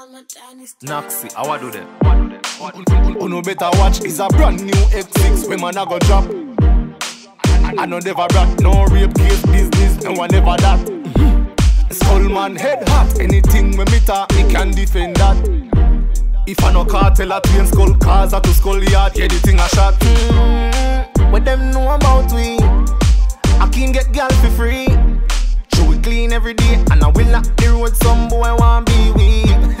Falmouth, Dinesty. Naxi, how I do that? Uno better watch, is a brand new X6 when man a go drop. I know never brought no rape case business, no one ever that. Skull man head hot, anything when me talk, me can defend that. If I no cartel at train skull cars to skull yard, yeah the thing a shot. What them know about we? I can get girl for free. Show we clean every day, and I will lock the road. Some boy want be we.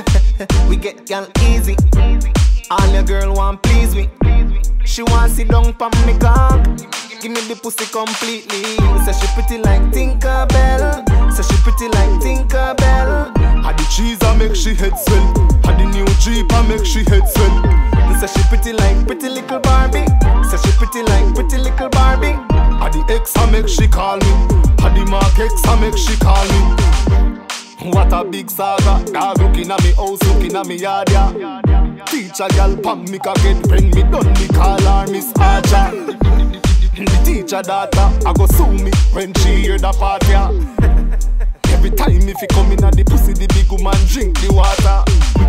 We get girl easy. All your girl want please me. She want sit down pon me cock. Give me the pussy completely. Say she pretty like Tinkerbell. Say she pretty like Tinkerbell. Had the cheese I make she head swell. Had the new Jeep I make she head swell. Say she pretty like pretty little Barbie. Say she pretty like pretty little Barbie. Had the X I make she call me. Had the Mark X I make she call me. What a big saga. Dog looking at me house, looking at me yard, yeah. Teacher girl pam me can get bring me done, me call her Miss Archer. The teacher daughter, I go sue me when she hear the part, yeah. Every time if you come in at the pussy, the big woman drink the water.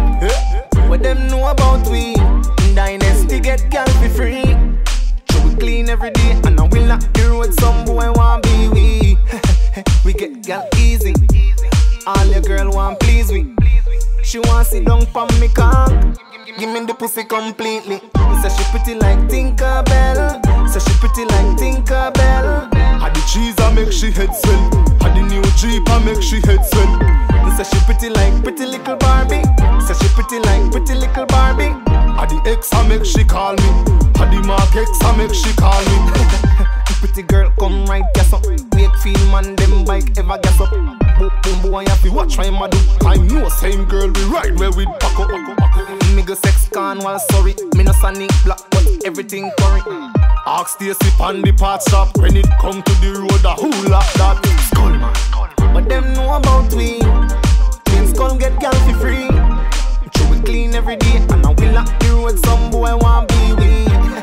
What them know about we? Dinesty get girl for free. So we clean every day, and I will not the road. Some boy want be we. We get girl easy. All your girl want please me. She want sit down pon me cock. Give me the pussy completely. Say she pretty like Tinkerbell. Say she pretty like Tinkerbell. Had the cheese I make she head swell. Had the new Jeep I make she head swell. Say she pretty like pretty little Barbie. Say she pretty like pretty little Barbie. Had the X I make she call me. Had the Mark X I make she call me. Pretty girl come right gas up. Wakefield man them bike ever gas up. Boom boy I fi watch my ma do. I know same girl we ride where we back up. Me go sex can while sorry. Me no Sonic black but everything curry. Ask Stacy pan the part shop. When it come to the road a who like that. Skull man. But them know about we. Clean skull get girl for free. So we clean every day, and I will lock the road. Some boy want be we.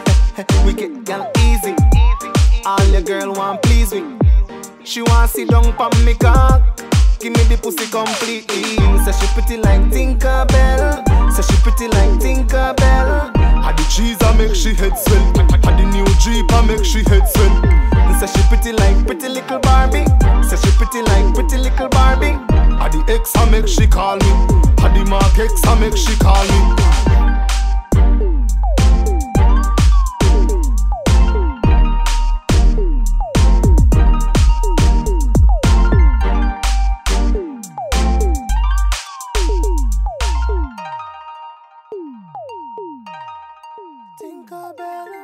We get girl easy. All your girl want please me. She want sit down pon me cock. Give me the pussy completely. Say she pretty like Tinkerbell. Say she pretty like Tinkerbell. Had the cheese I make she head swell. Had the new Jeep I make she head swell. Say she pretty like pretty little Barbie. Say she pretty like pretty little Barbie. Had the X I make she call me. Had the Mark X I make she call me. Tinkerbell.